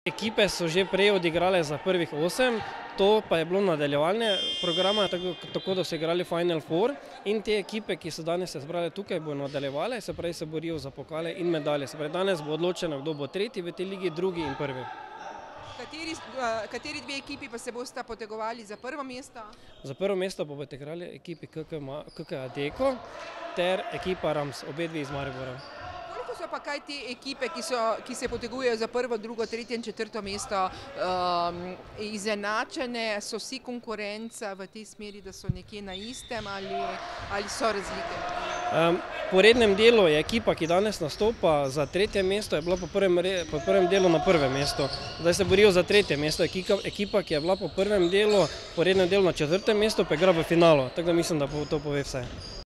Ekipe so že prej odigrale za prvih 8, to pa je bilo nadaljevanje programa, tako da so igrali Final Four in te ekipe, ki so danes se zbrale tukaj, bodo nadaljevale, se pravi se borijo za pokale in medalje. Se pravi, danes bo odločeno, kdo bo tretji v tej ligi, drugi in prvi. Kateri dve ekipi pa se bosta potegovali za prvo mesto? Za prvo mesto pa bodo igrali ekipi KK Adeko ter ekipa Rams, obe dve iz Maribora. Koliko so pa kaj te ekipe, ki se potegujejo za prvo, drugo, tretje in četrto mesto, izenačene, so vsi konkurenca v tej smeri, da so nekje na istem ali so razlike? Po rednem delu je ekipa, ki danes nastopa za tretje mesto, je bila po prvem delu na prvem mestu. Zdaj se borijo za tretje mesto. Ekipa, ki je bila po prvem delu, po rednem delu na četrtem mestu, pa igra v finalu. Tako da mislim, da to pove vse.